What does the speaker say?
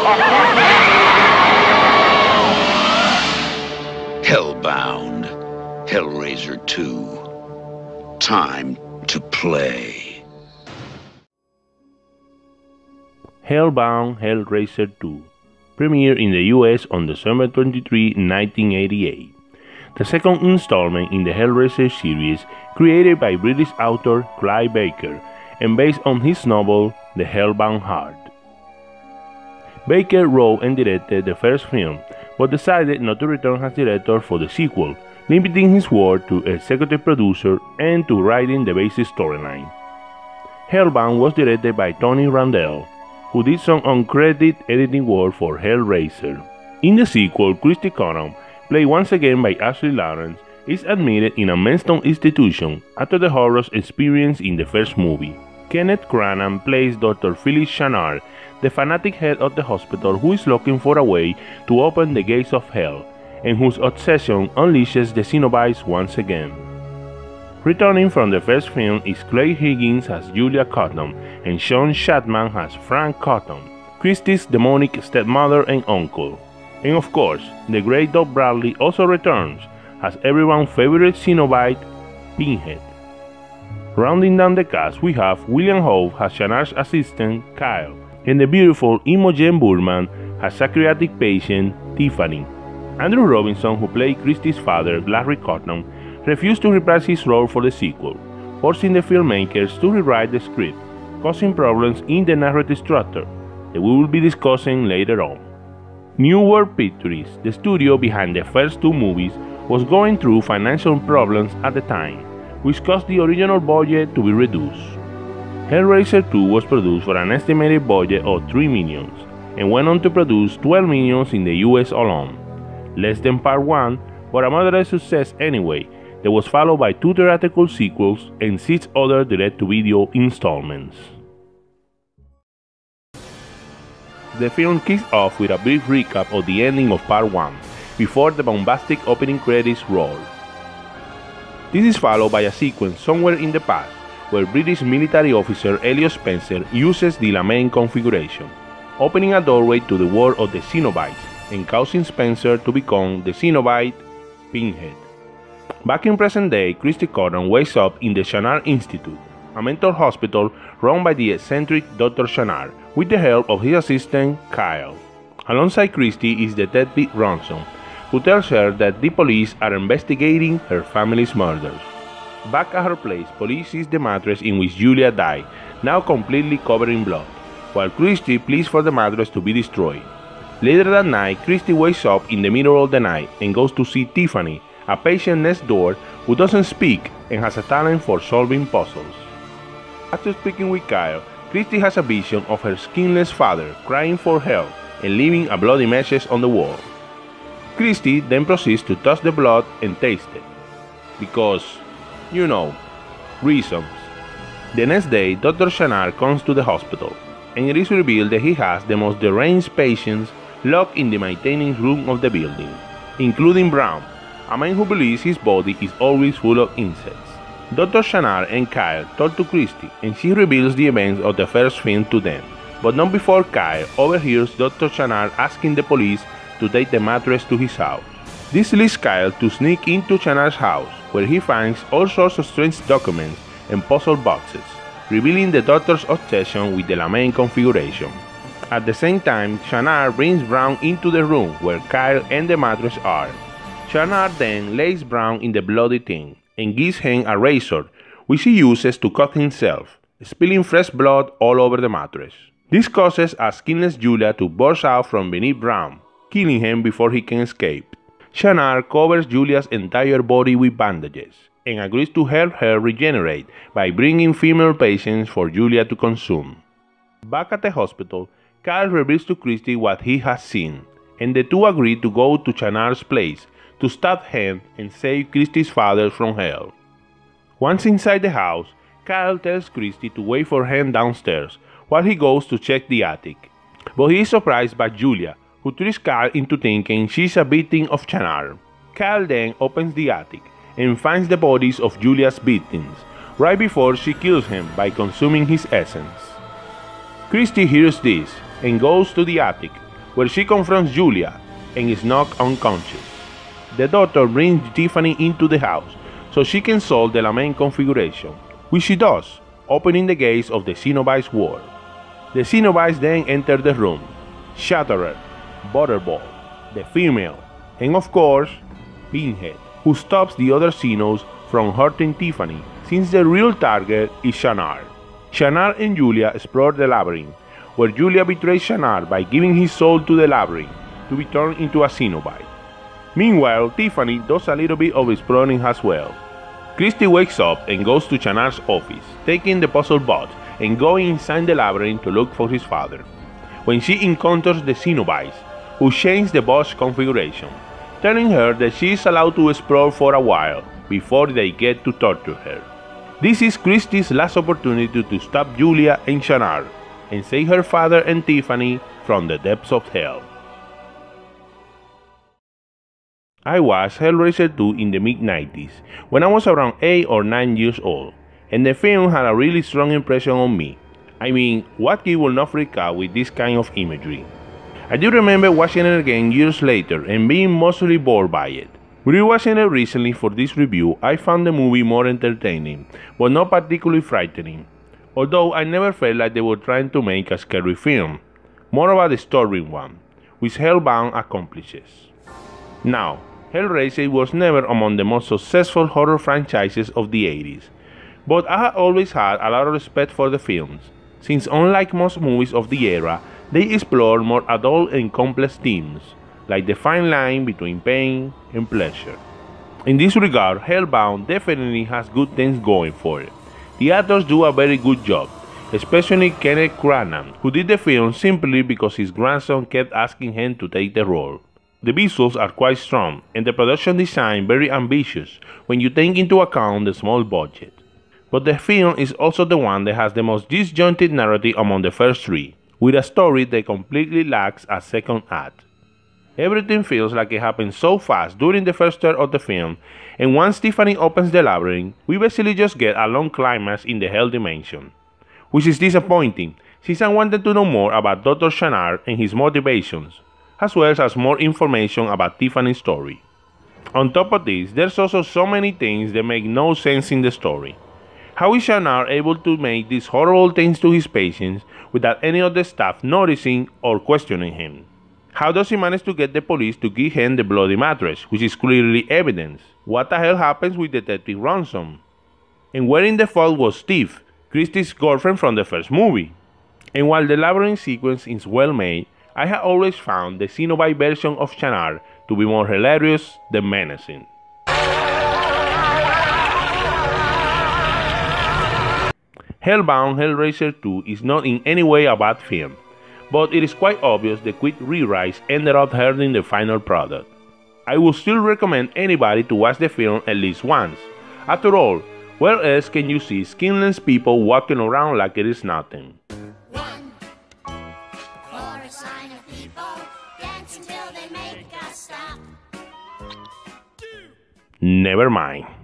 Hellbound, Hellraiser 2. Time to play. Hellbound, Hellraiser 2 premiered in the US on December 23, 1988. The second installment in the Hellraiser series, created by British author Clive Barker and based on his novel The Hellbound Heart. Barker wrote and directed the first film, but decided not to return as director for the sequel, limiting his work to executive producer and to writing the basic storyline. Hellbound was directed by Tony Randel, who did some uncredited editing work for Hellraiser. In the sequel, Christy Cranham, played once again by Ashley Laurence, is admitted in a mental institution after the horrors experienced in the first movie. Kenneth Cranham plays Dr. Phyllis Shanard, the fanatic head of the hospital who is looking for a way to open the gates of hell, and whose obsession unleashes the Cenobites once again. Returning from the first film is Clare Higgins as Julia Cotton and Sean Chapman as Frank Cotton, Christie's demonic stepmother and uncle. And of course, the great Doc Bradley also returns as everyone's favorite Cenobite, Pinhead. Rounding down the cast, we have William Howe as Shanard's assistant, Kyle, and the beautiful Imogen Boorman as psychiatric patient, Tiffany. Andrew Robinson, who played Christie's father, Larry Cotton, refused to reprise his role for the sequel, forcing the filmmakers to rewrite the script, causing problems in the narrative structure that we will be discussing later on. New World Pictures, the studio behind the first two movies, was going through financial problems at the time, which caused the original budget to be reduced. Hellraiser 2 was produced for an estimated budget of $3 million and went on to produce $12 million in the US alone. Less than Part 1, but a moderate success anyway, that was followed by 2 theatrical sequels and 6 other direct-to-video installments. The film kicks off with a brief recap of the ending of Part 1, before the bombastic opening credits roll. This is followed by a sequence somewhere in the past, where British military officer Elliot Spencer uses the Lamaine configuration, opening a doorway to the world of the Cenobites and causing Spencer to become the Cenobite Pinhead. Back in present day, Christy Cotton wakes up in the Shanard Institute, a mental hospital run by the eccentric Dr. Shanard, with the help of his assistant Kyle. Alongside Christy is Detective Ronson, who tells her that the police are investigating her family's murders. Back at her place, police sees the mattress in which Julia died, now completely covered in blood, while Christy pleads for the mattress to be destroyed. Later that night, Christy wakes up in the middle of the night and goes to see Tiffany, a patient next door who doesn't speak and has a talent for solving puzzles. After speaking with Kyle, Christy has a vision of her skinless father crying for help and leaving a bloody message on the wall. Christy then proceeds to touch the blood and taste it, because, you know, reasons. The next day, Dr. Shanard comes to the hospital, and it is revealed that he has the most deranged patients locked in the maintenance room of the building, including Brown, a man who believes his body is always full of insects. Dr. Shanard and Kyle talk to Christy, and she reveals the events of the first film to them, but not before Kyle overhears Dr. Shanard asking the police to take the mattress to his house. This leads Kyle to sneak into Shanard's house, where he finds all sorts of strange documents and puzzle boxes, revealing the doctor's obsession with the Lamaine configuration. At the same time, Shanard brings Brown into the room where Kyle and the mattress are. Shanard then lays Brown in the bloody thing and gives him a razor, which he uses to cut himself, spilling fresh blood all over the mattress. This causes a skinless Julia to burst out from beneath Brown, killing him before he can escape. Shanard covers Julia's entire body with bandages and agrees to help her regenerate by bringing female patients for Julia to consume. Back at the hospital, Kyle reveals to Christy what he has seen, and the two agree to go to Shanard's place to stab him and save Christy's father from hell. Once inside the house, Kyle tells Christy to wait for him downstairs while he goes to check the attic. But he is surprised by Julia, who tricks Kyle into thinking she's a victim of Shanard. Kyle then opens the attic and finds the bodies of Julia's victims, right before she kills him by consuming his essence. Christy hears this and goes to the attic, where she confronts Julia and is knocked unconscious. The doctor brings Tiffany into the house so she can solve the lament configuration, which she does, opening the gates of the Cenobites world. The Cenobites then enter the room, Shatterer, Butterball, the female, and of course, Pinhead, who stops the other Xenos from hurting Tiffany, since the real target is Shannard. Shannard and Julia explore the labyrinth, where Julia betrays Shannard by giving his soul to the labyrinth to be turned into a Cenobite. Meanwhile, Tiffany does a little bit of exploring as well. Christy wakes up and goes to Shannard's office, taking the puzzle box and going inside the labyrinth to look for his father, when she encounters the Cenobites, who change the box configuration, telling her that she is allowed to explore for a while before they get to torture her. This is Christy's last opportunity to stop Julia and Shannard and save her father and Tiffany from the depths of hell. I watched Hellraiser 2 in the mid-90s, when I was around 8 or 9 years old, and the film had a really strong impression on me. I mean, what kid will not freak out with this kind of imagery? I do remember watching it again years later and being mostly bored by it. Rewatching it recently for this review, I found the movie more entertaining, but not particularly frightening, although I never felt like they were trying to make a scary film, more of a disturbing one, which Hellbound accomplishes. Now, Hellraiser was never among the most successful horror franchises of the 80s, but I have always had a lot of respect for the films, since unlike most movies of the era, they explore more adult and complex themes, like the fine line between pain and pleasure. In this regard, Hellbound definitely has good things going for it. The actors do a very good job, especially Kenneth Cranham, who did the film simply because his grandson kept asking him to take the role. The visuals are quite strong, and the production design very ambitious when you take into account the small budget. But the film is also the one that has the most disjointed narrative among the first three, with a story that completely lacks a second act. Everything feels like it happened so fast during the first third of the film, and once Tiffany opens the labyrinth, we basically just get a long climax in the Hell dimension. Which is disappointing, since I wanted to know more about Dr. Shannard and his motivations, as well as more information about Tiffany's story. On top of this, there's also so many things that make no sense in the story. How is Shannard able to make these horrible things to his patients without any of the staff noticing or questioning him? How does he manage to get the police to give him the bloody mattress, which is clearly evidence? What the hell happens with Detective Ransom? And where in the fault was Steve, Christy's girlfriend from the first movie? And while the labyrinth sequence is well made, I have always found the Cenobite version of Shannard to be more hilarious than menacing. Hellbound Hellraiser 2 is not in any way a bad film, but it is quite obvious the quick rewrites ended up hurting the final product. I would still recommend anybody to watch the film at least once. After all, where else can you see skinless people walking around like it is nothing? Never mind.